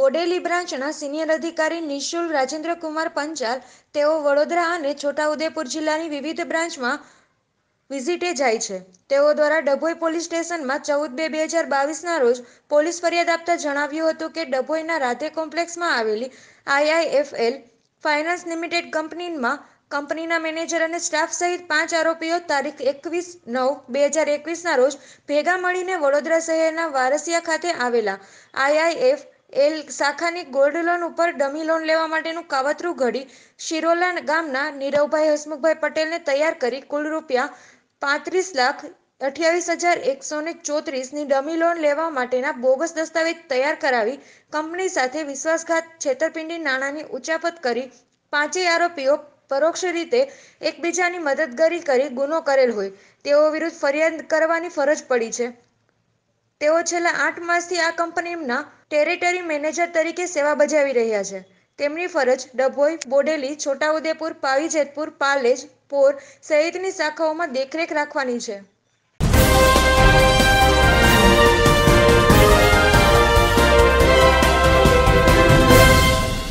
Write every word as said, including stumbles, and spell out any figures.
બોડેલી બ્રાન્ચના સિનિયર અધિકારી નિશુલ રાજેન્દ્ર કુમાર પંચાલ તેઓ વડોદરા અને છોટાઉદેપુર જિલ્લાની વિવિધ બ્રાન્ચમાં વિઝિટે જાય છે. તેઓ દ્વારા ડભોઈ પોલીસ સ્ટેશનમાં ચૌદ બે બે હજાર બાવીસના રોજ પોલીસ ફરિયાદ આપતા જણાવ્યું હતું કે ડભોઈના રાધે કોમ્પ્લેક્સમાં આવેલી આઈઆઈએફએલ ફાઇનાન્સ લિમિટેડ કંપનીમાં કંપનીના મેનેજર અને સ્ટાફ સહિત પાંચ આરોપીઓ તારીખ એકવીસ નવ બે હજાર એકવીસના રોજ ભેગા મળીને વડોદરા શહેરના વારસિયા ખાતે આવેલા આઈઆઈએફ એલ શાખાની ગોલ્ડ લોન ઉપર ડમી લોન લેવા માટેનું કાવતરું ઘડી શિરોલા ગામના નીરવભાઈ હસમુખભાઈ પટેલને તૈયાર કરી કુલ રૂપિયા પાંત્રીસ લાખ અઠ્યાવીસ હજાર એકસો ને ચોત્રીસની ડમી લોન લેવા માટેના બોગસ દસ્તાવેજ તૈયાર કરાવી કંપની સાથે વિશ્વાસઘાત છેતરપિંડી નાણાંની ઉચાપત કરી પાંચેય આરોપીઓ પરોક્ષ રીતે એકબીજાની મદદગારી કરી ગુનો કરેલ હોય તેઓ વિરુદ્ધ ફરિયાદ કરવાની ફરજ પડી છે. તેઓ છેલ્લા આઠ માસથી આ કંપનીના ટેરેટરી મેનેજર તરીકે સેવા બજાવી રહ્યા છે. તેમની ફરજ ડભોઈ, બોડેલી, છોટાઉદેપુર, પાવીજેતપુર, પાલેજ, પોર સહિતની શાખાઓમાં દેખરેખ રાખવાની છે.